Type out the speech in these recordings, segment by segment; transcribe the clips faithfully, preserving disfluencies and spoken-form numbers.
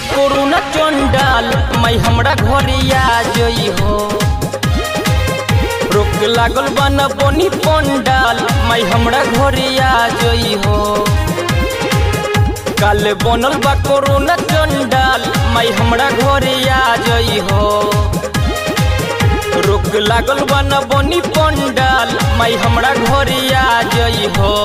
Corona चंडाल मैं हमरा घरे आ जई हो। रोक लागल बा न बनी पंडाल मैं हमरा घरे आ जई हो। काल बनल बा कोरोना चंडाल मैं हमरा घरे आ जई हो। रोक लागल बा न बनी पंडाल मैं हमरा घरे आ जई हो।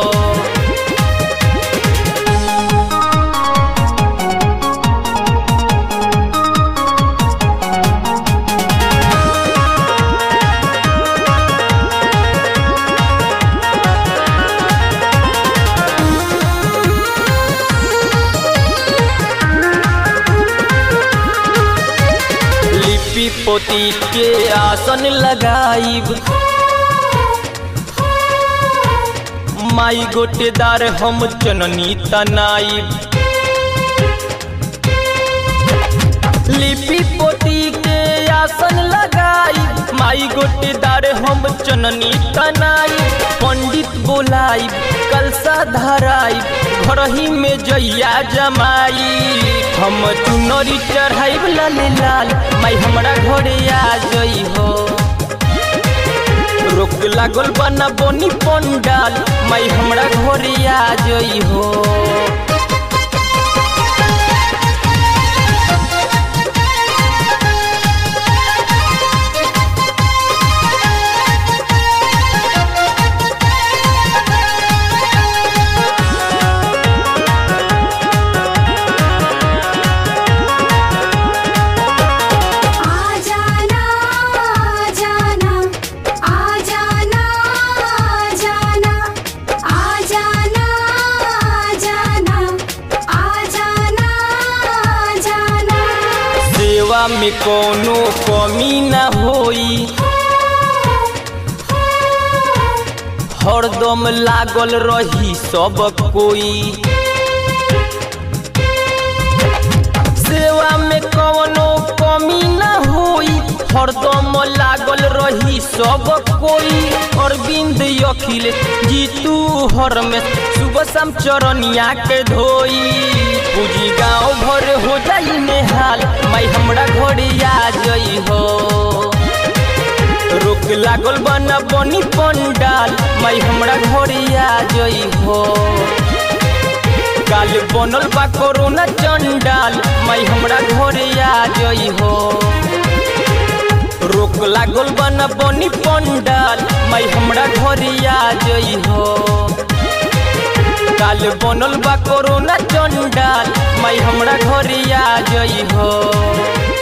पोती के आसन लगाइब माई गोटेदार हम चननी तनाइब। लिपि पोती के आसन लगाइब माई गोटेदार हम चननी तनाइब। पंडित बोलाइब कलसा धराइब घरही में जइया जमाई। हम चुनरी चढ़ाइब लाल लाल मैं हमरा घरे आ जई हो। रोक लागल बा न बनी पंडाल मैं हमरा घरे आ जई हो। सेवा में कोनो कमी न होई हरदम लागल रही सब कोई। सेवा में कोनो कमी न होई हरदम लागल रही सब कोई। अरविंद अखिल जीतू हर में सुबह शाम चरनिया के धोई। पूजी गाँव भर हो जाई नेहाल मैं हमरा घरे आ जई हो। रोक लागल बा न बनी पंडाल मैं हमरा घरे आ जई हो। काल बनल बा कोरोना चंडाल मैं हमरा घरे आ जई हो। रोक लागल बा न बनी पंडाल मैं हमरा घरे आ जई हो। काल बनल बा कोरोना चंडाल मैं हमरा घरे आ जई हो।